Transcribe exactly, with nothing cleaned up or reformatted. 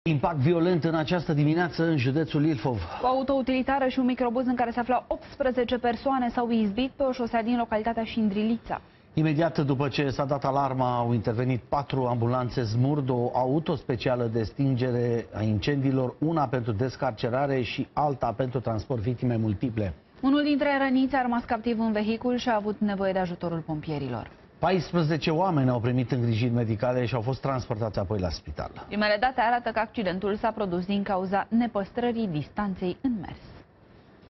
Impact violent în această dimineață în județul Ilfov. O autoutilitară și un microbuz în care se aflau optsprezece persoane s-au izbit pe o șosea din localitatea Șindrilița. Imediat după ce s-a dat alarma, au intervenit patru ambulanțe SMURD, o auto specială de stingere a incendiilor, una pentru descarcerare și alta pentru transport victime multiple. Unul dintre răniți a rămas captiv în vehicul și a avut nevoie de ajutorul pompierilor. paisprezece oameni au primit îngrijiri medicale și au fost transportați apoi la spital. Primele date arată că accidentul s-a produs din cauza nepăstrării distanței în mers.